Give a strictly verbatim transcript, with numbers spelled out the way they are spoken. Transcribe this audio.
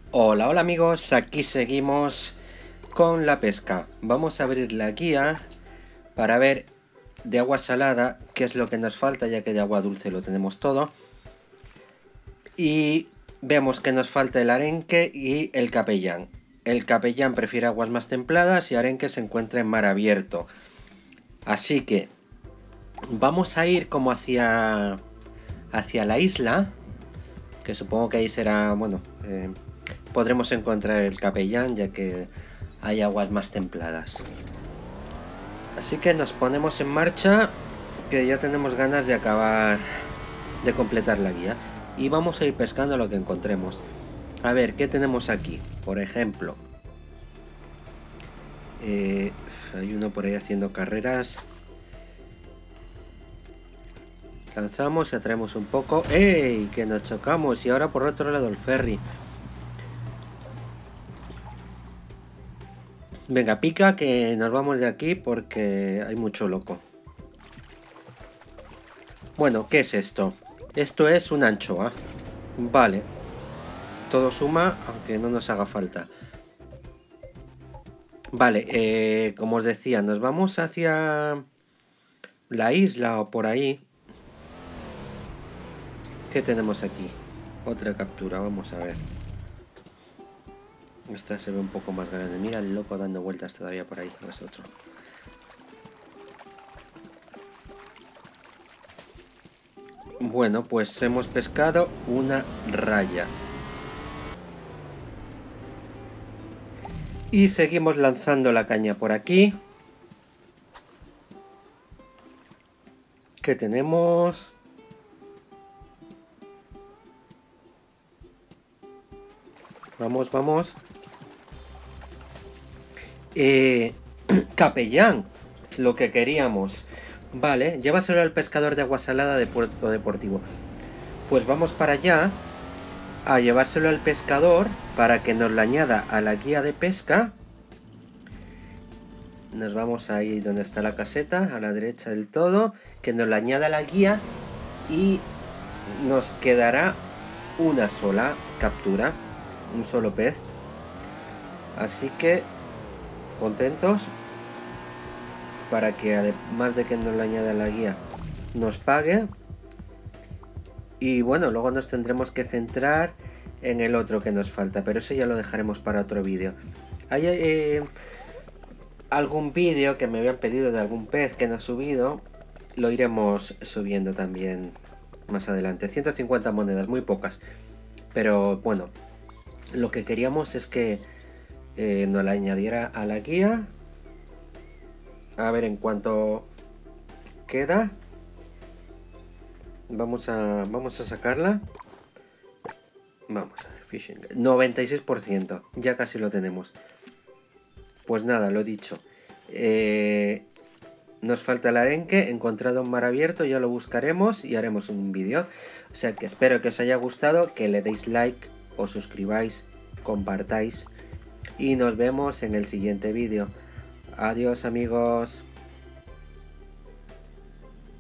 Hola, hola amigos, aquí seguimos con la pesca. Vamos a abrir la guía para ver de agua salada qué es lo que nos falta, ya que de agua dulce lo tenemos todo. Y vemos que nos falta el arenque y el capellán. El capellán prefiere aguas más templadas y arenque se encuentra en mar abierto. Así que vamos a ir como hacia, hacia la isla, que supongo que ahí será, bueno, eh, podremos encontrar el capellán, ya que hay aguas más templadas. Así que nos ponemos en marcha, que ya tenemos ganas de acabar de completar la guía. Y vamos a ir pescando lo que encontremos. A ver, ¿qué tenemos aquí? Por ejemplo, eh, hay uno por ahí haciendo carreras. Lanzamos y atraemos un poco. ¡Ey! Que nos chocamos. Y ahora por otro lado el ferry. Venga, pica que nos vamos de aquí porque hay mucho loco. Bueno, ¿qué es esto? Esto es una anchoa. Vale. Todo suma, aunque no nos haga falta. Vale, eh, como os decía, nos vamos hacia la isla o por ahí. ¿Qué tenemos aquí? Otra captura, vamos a ver. Esta se ve un poco más grande. Mira el loco dando vueltas todavía por ahí. No es otro. Bueno, pues hemos pescado una raya. Y seguimos lanzando la caña por aquí. ¿Qué tenemos? Vamos, vamos. Eh, capellán, lo que queríamos. Vale, llévaselo al pescador de agua salada de Puerto Deportivo. Pues vamos para allá a llevárselo al pescador para que nos lo añada a la guía de pesca. Nos vamos ahí donde está la caseta, a la derecha del todo, que nos lo añada a la guía y nos quedará una sola captura, un solo pez. Así que contentos, para que además de que nos lo añada a la guía, nos pague. Y bueno, luego nos tendremos que centrar en el otro que nos falta, pero eso ya lo dejaremos para otro vídeo. Hay eh, algún vídeo que me habían pedido de algún pez que no he subido, lo iremos subiendo también más adelante. ciento cincuenta monedas, muy pocas, pero bueno, lo que queríamos es que eh, nos la añadiera a la guía. A ver en cuánto queda. Vamos a, vamos a sacarla. Vamos a ver, fishing. noventa y seis por ciento. Ya casi lo tenemos. Pues nada, lo dicho. Eh, nos falta el arenque. Encontrado un mar abierto. Ya lo buscaremos y haremos un vídeo. O sea que espero que os haya gustado. Que le deis like. Os suscribáis. Compartáis. Y nos vemos en el siguiente vídeo. Adiós amigos.